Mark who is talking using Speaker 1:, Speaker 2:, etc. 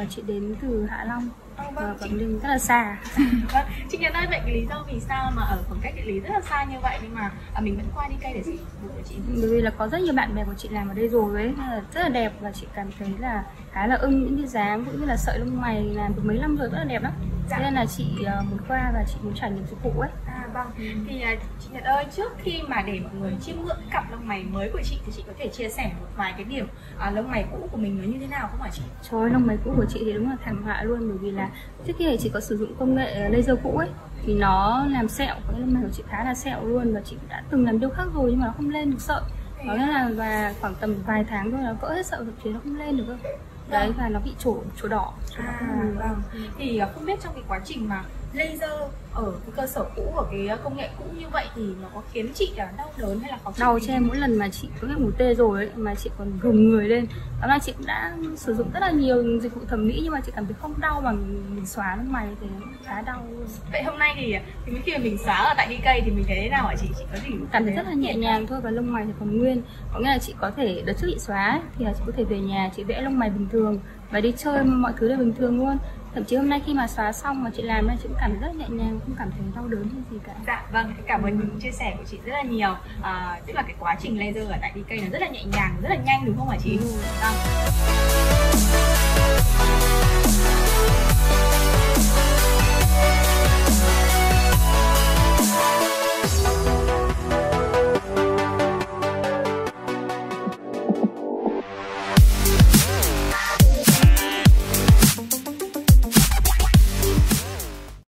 Speaker 1: chị đến từ Hạ Long.
Speaker 2: Vâng,
Speaker 1: Quảng Ninh rất là xa.
Speaker 2: Vâng, chị Nhật ơi, vậy cái lý do vì sao mà ở khoảng cách địa lý rất là xa như vậy nhưng mà mình vẫn qua đi cây để dịch vụ của chị?
Speaker 1: Bởi vì là có rất nhiều bạn bè của chị làm ở đây rồi ấy, nên là rất là đẹp và chị cảm thấy là khá là ưng những cái dáng cũng như là sợi lông mày làm được mấy năm rồi rất là đẹp lắm. Thế nên là chị muốn qua và chị muốn trải nghiệm dịch vụ ấy.
Speaker 2: Vâng, thì chị Nhật ơi, trước khi mà để mọi người chiêm ngưỡng cái cặp lông mày mới của chị thì chị có thể chia sẻ một vài cái điểm lông mày cũ của mình nó như thế nào không hả chị?
Speaker 1: Trời ơi, lông mày cũ của chị thì đúng là thảm họa luôn, bởi vì là trước kia chị có sử dụng công nghệ laser cũ ấy thì nó làm sẹo, cái lông mày của chị khá là sẹo luôn, và chị cũng đã từng làm điêu khắc rồi nhưng mà nó không lên được sợi. Đó nên là và khoảng tầm vài tháng thôi nó vỡ hết sợi, thậm chí nó không lên được cơ. Đấy, và nó bị trổ đỏ.
Speaker 2: Vâng. Thì không biết trong cái quá trình mà laser ở cái cơ sở cũ, ở cái công nghệ cũ như vậy thì nó có khiến chị đau đớn hay là khó chịu?
Speaker 1: Đau cho em mỗi lần mà chị có cái mù tê rồi ấy, mà chị còn gồng người lên. Đó là chị cũng đã sử dụng rất là nhiều dịch vụ thẩm mỹ nhưng mà chị cảm thấy không đau bằng mình xóa lông mày thì khá đau luôn.
Speaker 2: Vậy hôm nay thì khi mà mình xóa ở tại đi cây thì mình thấy thế nào hả chị? Chị có gì
Speaker 1: cảm thấy rất là nhẹ nhàng thôi, và lông mày thì còn nguyên. Có nghĩa là chị có thể đợt trước chị xóa ấy, thì là chị có thể về nhà chị vẽ lông mày bình thường và đi chơi mọi thứ đều bình thường luôn. Thậm chí hôm nay khi mà xóa xong mà chị làm này, chị cũng cảm thấy rất là nhẹ nhàng, không cảm thấy đau đớn hay gì cả.
Speaker 2: Dạ vâng, cảm ơn những chia sẻ của chị rất là nhiều. Tức là cái quá trình laser ở tại đi cây nó rất là nhẹ nhàng, rất là nhanh đúng không hả chị?
Speaker 1: Vâng.